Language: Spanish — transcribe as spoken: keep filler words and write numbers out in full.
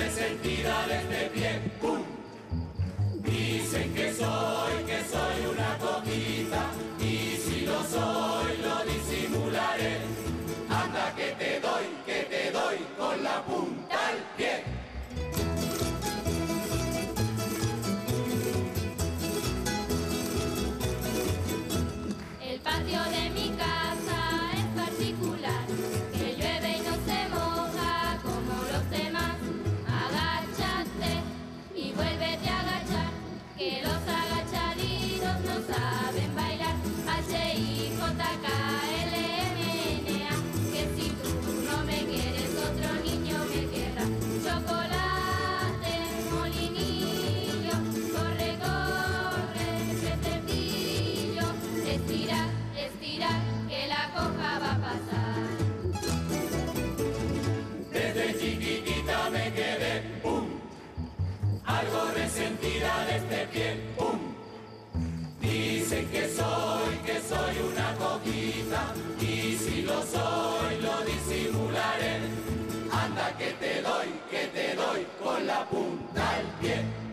resentida de este pie, ¡pum! Dicen que soy, que soy una coquita, y si lo soy lo disimularé. Anda que te doy, que te doy con la punta al pie. El patio de mi casa es particular, que llueve y no se moja como los demás. Agáchate y vuélvete a agachar, que los agachaditos no saben bailar. H I J K L M N A, que si tú no me quieres otro niño me querrá. Chocolate, molinillo, corre, corre, petetillo. Estira, estira, que la coja va a pasar. Desde chiquitita me quedé, ¡pum! Algo resentida de este pie, ¡pum! Dicen que soy, que soy una coquita, y si lo soy lo disimularé. Anda que te doy, que te doy con la punta al pie.